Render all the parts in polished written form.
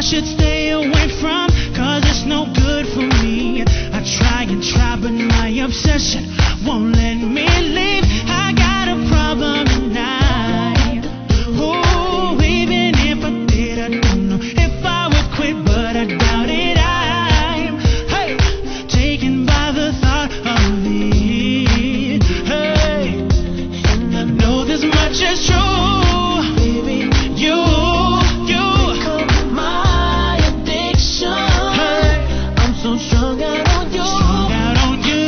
should stay away from, cause it's no good for me. I try and try, but my obsession won't let me leave. I got a problem tonight. Oh, even if I did, I don't know if I would quit, but I doubt it. I'm taken by the thought of it. Hey, and I know this much is true. Baby, you become my addiction. Hey, I'm so strung out on you. Strung out on you.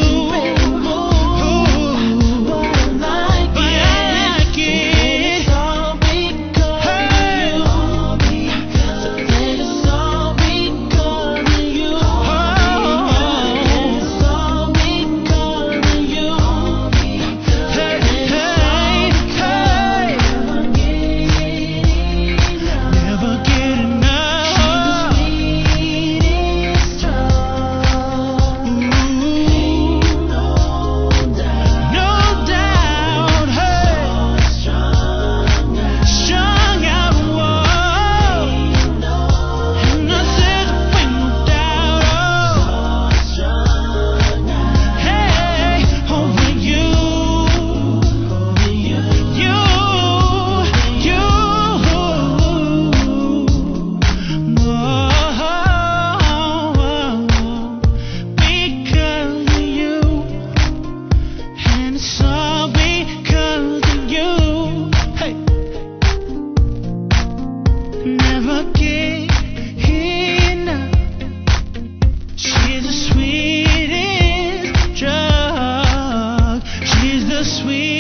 Sweet